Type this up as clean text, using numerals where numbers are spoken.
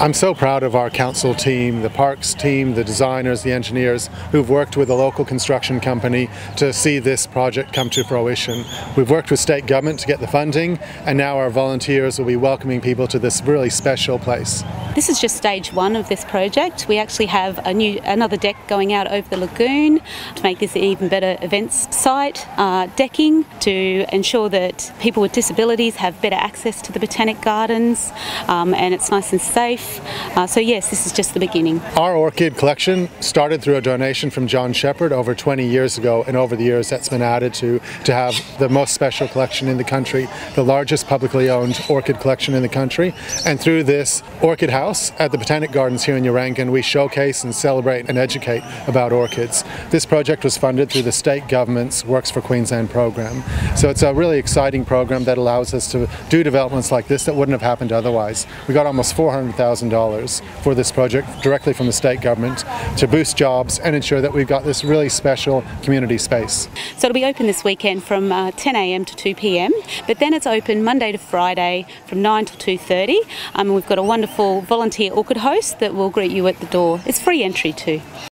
I'm so proud of our council team, the parks team, the designers, the engineers who've worked with a local construction company to see this project come to fruition. We've worked with state government to get the funding, and now our volunteers will be welcoming people to this really special place. This is just stage one of this project. We actually have another deck going out over the lagoon to make this an even better events site, decking to ensure that people with disabilities have better access to the Botanic Gardens, and it's nice and safe. So yes, this is just the beginning. Our orchid collection started through a donation from John Shepherd over 20 years ago, and over the years that's been added to have the most special collection in the country, the largest publicly owned orchid collection in the country. And through this orchid house at the Botanic Gardens here in Urangan, we showcase and celebrate and educate about orchids. This project was funded through the state government's Works for Queensland program. So it's a really exciting program that allows us to do developments like this that wouldn't have happened otherwise. We got almost $400,000 for this project directly from the state government to boost jobs and ensure that we've got this really special community space. So it'll be open this weekend from 10 a.m. to 2 p.m, but then it's open Monday to Friday from 9 till 2:30. We've got a wonderful volunteer orchid host that will greet you at the door. It's free entry too.